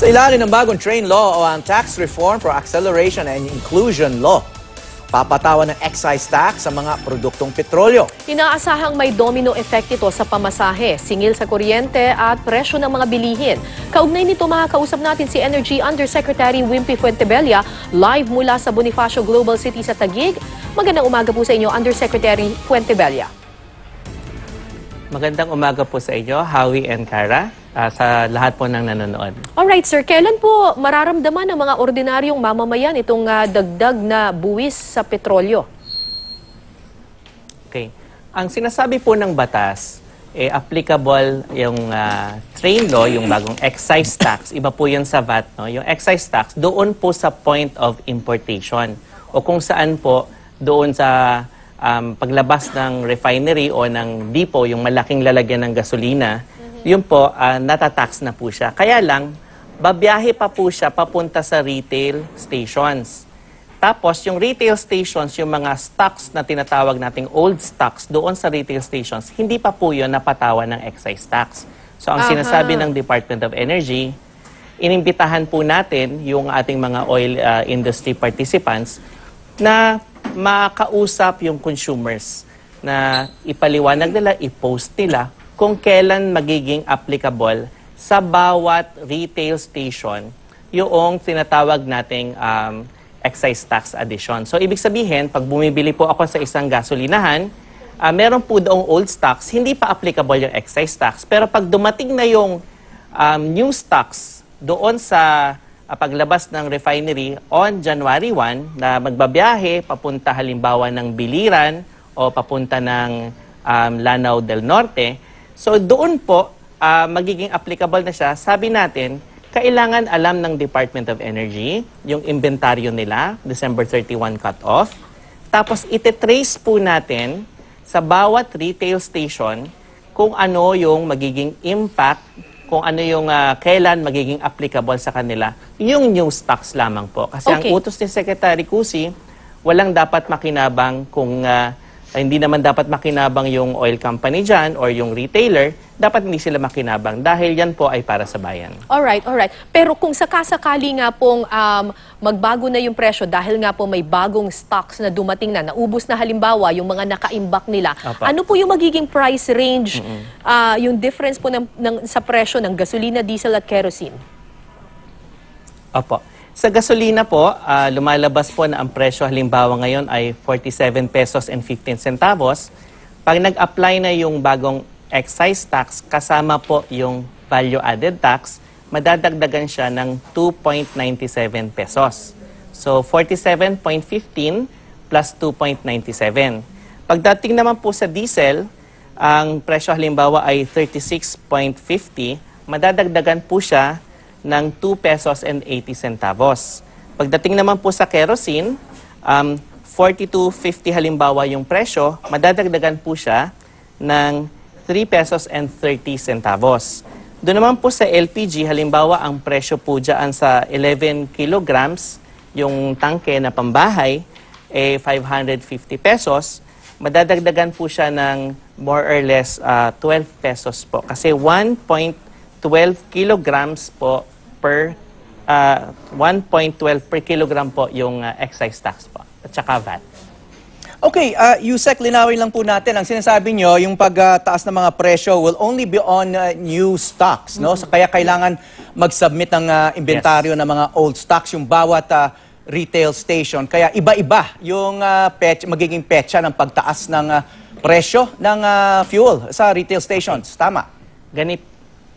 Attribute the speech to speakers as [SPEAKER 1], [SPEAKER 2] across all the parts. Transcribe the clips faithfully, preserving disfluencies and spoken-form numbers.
[SPEAKER 1] Sa ilalim ng bagong train law o ang Tax Reform for Acceleration and Inclusion Law, papatawan ng excise tax sa mga produktong petrolyo.
[SPEAKER 2] Inaasahang may domino effect ito sa pamasahe, singil sa kuryente at presyo ng mga bilihin. Kaugnay nito makakausap natin si Energy Undersecretary Wimpy Fuentebella live mula sa Bonifacio Global City sa Taguig. Magandang umaga po sa inyo, Undersecretary Fuentebella.
[SPEAKER 3] Magandang umaga po sa inyo, Howie and Cara, uh, sa lahat po ng nanonood.
[SPEAKER 2] Alright sir, kailan po mararamdaman ng mga ordinaryong mamamayan itong uh, dagdag na buwis sa petrolyo?
[SPEAKER 3] Okay. Ang sinasabi po ng batas, eh, applicable yung uh, train law, yung bagong excise tax. Iba po yun sa V A T. No? Yung excise tax, doon po sa point of importation. O kung saan po, doon sa Um, paglabas ng refinery o ng depot, yung malaking lalagyan ng gasolina, mm-hmm. yun po, uh, natatax na po siya. Kaya lang, babiyahe pa po siya papunta sa retail stations. Tapos, yung retail stations, yung mga stocks na tinatawag nating old stocks doon sa retail stations, hindi pa po yun napatawan ng excise tax. So, ang Aha. sinasabi ng Department of Energy, inimbitahan po natin yung ating mga oil uh, industry participants na makausap yung consumers na ipaliwanag nila, i-post nila kung kailan magiging applicable sa bawat retail station yung tinatawag nating um, excise tax addition. So, ibig sabihin, pag bumibili po ako sa isang gasolinahan, uh, meron po doong old stocks, hindi pa applicable yung excise tax. Pero pag dumating na yung um, new stocks doon sa paglabas ng refinery on January first na magbabiyahe papunta halimbawa ng Biliran o papunta ng um, Lanao del Norte. So doon po uh, magiging applicable na siya. Sabi natin, kailangan alam ng Department of Energy yung inventaryo nila, December thirty-first cut-off. Tapos ite-trace po natin sa bawat retail station kung ano yung magiging impact, kung ano yung uh, kailan magiging applicable sa kanila, yung new stocks lamang po. Kasi okay. ang utos ni Secretary Cusi, walang dapat makinabang kung uh, hindi naman dapat makinabang yung oil company dyan or yung retailer, dapat hindi sila makinabang dahil yan po ay para sa bayan. Alright, alright. Pero kung sakasakali nga pong um, magbago na yung presyo dahil nga po may bagong stocks na dumating na, naubos na halimbawa yung mga nakaimbak nila, Apa. ano po yung magiging price range, mm-hmm. uh, yung difference po ng, ng, sa presyo ng gasolina, diesel at kerosene? Opo. Sa gasolina po, uh, lumalabas po na ang presyo halimbawa ngayon ay forty-seven pesos and fifteen centavos. Pag nag-apply na yung bagong excise tax, kasama po yung value added tax, madadagdagan siya ng two point nine seven pesos. So, forty-seven point one five plus two point nine seven. Pagdating naman po sa diesel, ang presyo halimbawa ay thirty-six point five zero, madadagdagan po siya ng two pesos and eighty centavos. Pagdating naman po sa kerosene, um, forty-two fifty halimbawa yung presyo, madadagdagan po siya ng three pesos and thirty centavos. Doon naman po sa L P G, halimbawa ang presyo po dyan sa eleven kilograms, yung tangke na pambahay, eh five hundred fifty pesos, madadagdagan po siya ng more or less uh, twelve pesos po. Kasi one point one two kilograms po per uh, one point one two per kilogram po yung uh, excise tax po at saka V A T.
[SPEAKER 1] Okay, uh, Usec, linawin lang po natin. Ang sinasabi nyo, yung pagtaas ng mga presyo will only be on uh, new stocks, no? So, kaya kailangan mag-submit ng uh, inventaryo yes. ng mga old stocks yung bawat uh, retail station. Kaya iba-iba yung uh, pet, magiging petsa ng pagtaas ng uh, presyo ng uh, fuel sa retail stations. Tama?
[SPEAKER 3] Ganit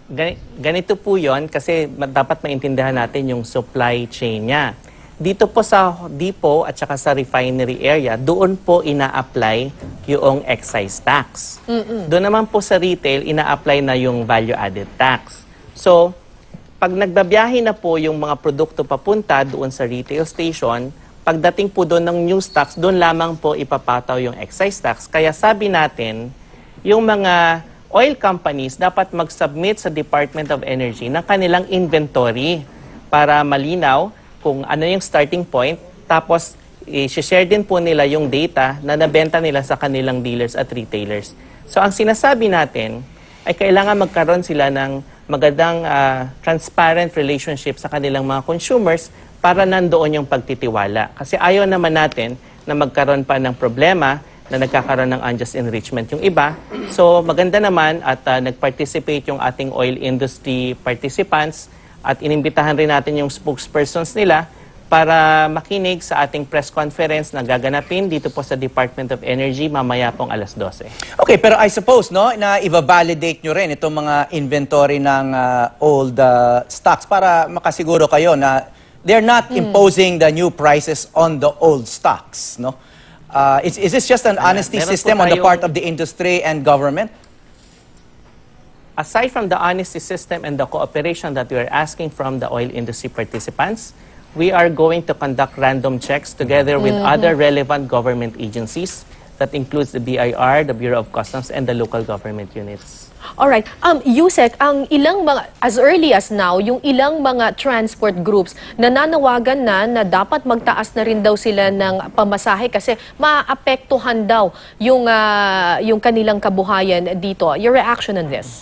[SPEAKER 3] Ganito po yon kasi dapat maintindihan natin yung supply chain niya. Dito po sa depot at saka sa refinery area, doon po ina-apply yung excise tax. Mm-mm. Doon naman po sa retail, ina-apply na yung value-added tax. So, pag nagbabiyahe na po yung mga produkto papunta doon sa retail station, pagdating po doon ng new stocks, doon lamang po ipapataw yung excise tax. Kaya sabi natin, yung mga oil companies dapat mag-submit sa Department of Energy ng kanilang inventory para malinaw kung ano yung starting point. Tapos, i-share din po nila yung data na nabenta nila sa kanilang dealers at retailers. So, ang sinasabi natin ay kailangan magkaroon sila ng magandang uh, transparent relationship sa kanilang mga consumers para nandoon yung pagtitiwala. Kasi ayaw naman natin na magkaroon pa ng problema na nagkakaroon ng unjust enrichment yung iba. So maganda naman at uh, nag-participate yung ating oil industry participants at inimbitahan rin natin yung spokespersons nila para makinig sa ating press conference na gaganapin dito po sa Department of Energy mamaya pong alas dose.
[SPEAKER 1] Okay, pero I suppose, no, na i-validate nyo rin itong mga inventory ng uh, old uh, stocks para makasiguro kayo na they're not mm. imposing the new prices on the old stocks, no? Uh, is, is this just an honesty
[SPEAKER 3] Meron
[SPEAKER 1] system on the part of the industry and government?
[SPEAKER 3] Aside from the honesty system and the cooperation that we are asking from the oil industry participants, we are going to conduct random checks together with mm-hmm. other relevant government agencies. That includes the B I R, the Bureau of Customs, and the local government units.
[SPEAKER 2] Alright. Um, Usec, ang ilang mga, as early as now, yung ilang mga transport groups nananawagan na na dapat magtaas na rin daw sila ng pamasahe kasi maapektuhan daw yung, uh, yung kanilang kabuhayan dito. Your reaction on this?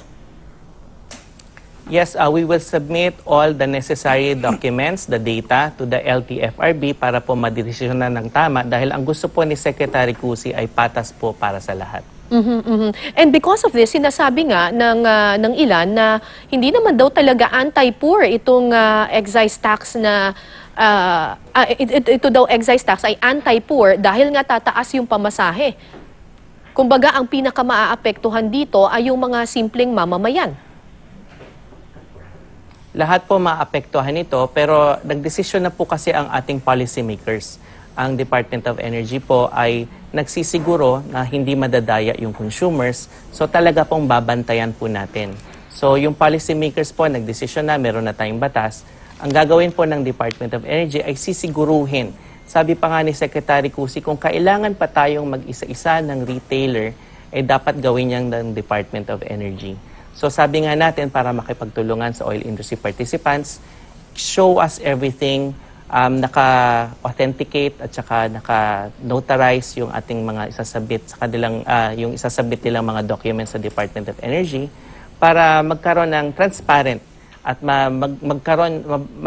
[SPEAKER 3] Yes, uh, we will submit all the necessary documents, the data, to the L T F R B para po madesisyonan ng tama dahil ang gusto po ni Secretary Cusi ay patas po para sa lahat.
[SPEAKER 2] Mm-hmm, mm-hmm. And because of this, sinasabi nga ng, uh, ng ilan na hindi naman daw talaga anti-poor itong uh, excise tax na uh, uh, ito, ito daw excise tax ay anti-poor dahil nga tataas yung pamasahe. Kumbaga, ang pinaka-maaapektuhan dito ay yung mga simpleng mamamayan.
[SPEAKER 3] Lahat po maapektuhan ito, pero nagdesisyon na po kasi ang ating policymakers. Ang Department of Energy po ay nagsisiguro na hindi madadaya yung consumers, so talaga pong babantayan po natin. So yung policymakers po nagdesisyon na, meron na tayong batas. Ang gagawin po ng Department of Energy ay sisiguruhin. Sabi pa nga ni Secretary Cusi, kung kailangan pa tayong mag-isa-isa ng retailer, ay dapat gawin niyang ng Department of Energy. So sabi nga natin para makipagtulungan sa oil industry participants, show us everything, um, naka-authenticate at saka naka-notarize yung ating mga isasabit sa kanilang, uh, yung isasabit nilang mga documents sa Department of Energy para magkaroon ng transparent at ma mag magkaroon,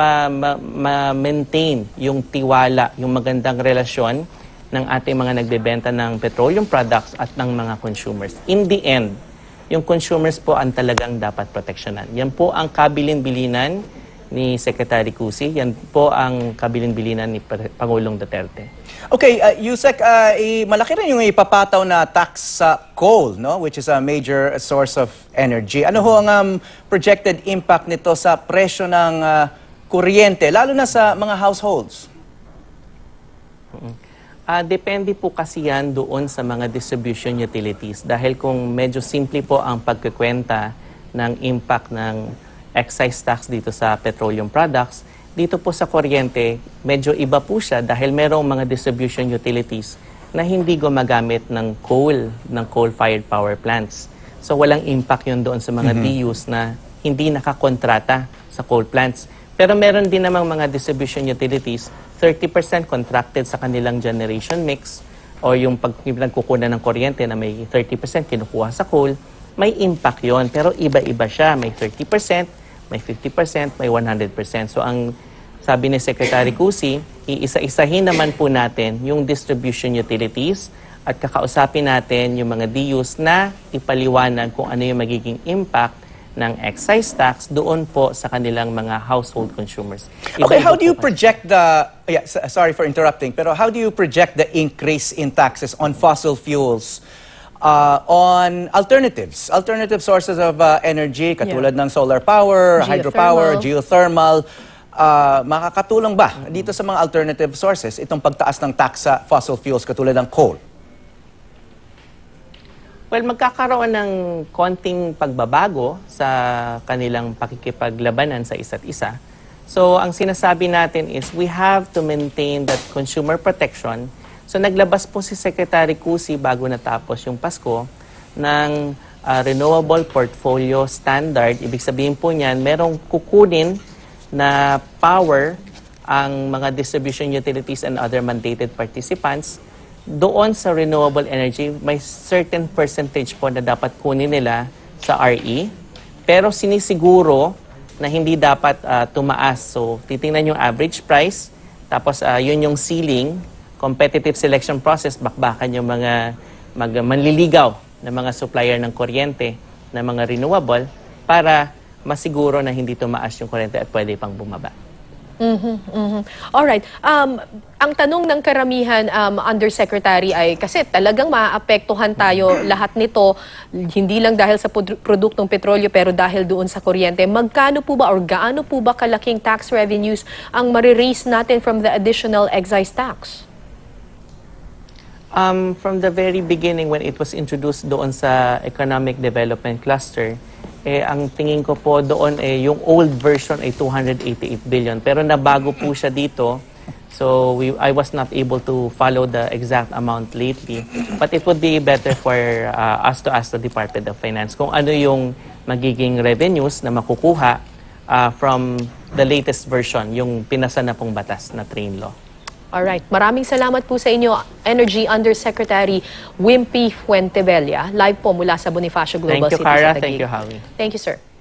[SPEAKER 3] ma-maintain ma ma yung tiwala, yung magandang relasyon ng ating mga nagbebenta ng petroleum products at ng mga consumers. In the end, yung consumers po ang talagang dapat proteksyonan. Yan po ang kabilin-bilinan ni Secretary Cusi. Yan po ang kabilin-bilinan ni Pangulong Duterte.
[SPEAKER 1] Okay, uh, Usec, uh, malaki rin yung ipapataw na tax sa coal, no? Which is a major source of energy. Ano ho ang um, projected impact nito sa presyo ng uh, kuryente, lalo na sa mga households?
[SPEAKER 3] Mm-hmm. Uh, depende po kasi yan doon sa mga distribution utilities. Dahil kung medyo simple po ang pagkikwenta ng impact ng excise tax dito sa petroleum products, dito po sa kuryente, medyo iba po siya dahil merong mga distribution utilities na hindi gumagamit ng coal, ng coal-fired power plants. So walang impact yun doon sa mga mm-hmm. D Us na hindi nakakontrata sa coal plants. Pero meron din namang mga distribution utilities, thirty percent contracted sa kanilang generation mix o yung pag pinagkukunan ng kuryente na may thirty percent kinukuha sa coal, may impact yon. Pero iba-iba siya. May thirty percent, may fifty percent, may one hundred percent. So ang sabi ni Secretary Cusi, iisa-isahin naman po natin yung distribution utilities at kakausapin natin yung mga D Us na ipaliwanag kung ano yung magiging impact ng excise tax doon po sa kanilang mga household consumers.
[SPEAKER 1] Iba okay, how do you project the, yeah, sorry for interrupting, pero how do you project the increase in taxes on fossil fuels, uh, on alternatives, alternative sources of uh, energy, katulad yeah. ng solar power, geothermal. hydropower, geothermal, uh, makakatulong ba dito sa mga alternative sources itong pagtaas ng tax sa fossil fuels katulad ng coal?
[SPEAKER 3] Well, magkakaroon ng konting pagbabago sa kanilang pakikipaglabanan sa isa't isa. So, ang sinasabi natin is we have to maintain that consumer protection. So, naglabas po si Secretary Cusi bago natapos yung Pasko ng uh, Renewable Portfolio Standard. Ibig sabihin po niyan, merong kukunin na power ang mga distribution utilities and other mandated participants. Doon sa renewable energy, may certain percentage po na dapat kunin nila sa R E pero sinisiguro na hindi dapat uh, tumaas. So, titingnan yung average price, tapos uh, yun yung ceiling, competitive selection process, bakbakan yung mga mag, manliligaw na mga supplier ng kuryente, na mga renewable, para masiguro na hindi tumaas yung kuryente at pwede pang bumaba.
[SPEAKER 2] Mm-hmm, mm-hmm. Alright. Um, ang tanong ng karamihan, um, Undersecretary, ay kasi talagang maapektuhan tayo lahat nito, hindi lang dahil sa produktong petrolyo pero dahil doon sa kuryente. Magkano po ba or gaano po ba kalaking tax revenues ang mariraise natin from the additional excise tax?
[SPEAKER 3] Um, from the very beginning when it was introduced doon sa Economic Development Cluster, eh, ang tingin ko po doon, eh, yung old version ay two hundred eighty-eight billion. Pero nabago po siya dito. So we, I was not able to follow the exact amount lately. But it would be better for uh, us to ask the Department of Finance kung ano yung magiging revenues na makukuha uh, from the latest version, yung pinasa na pong batas na train law.
[SPEAKER 2] Alright. Maraming salamat po sa inyo, Energy Undersecretary Wimpy Fuentebella. Live po mula sa Bonifacio Global
[SPEAKER 3] Thank you,
[SPEAKER 2] City
[SPEAKER 3] Cara.
[SPEAKER 2] sa Taguig.
[SPEAKER 3] Thank you, Howie.
[SPEAKER 2] Thank you, sir.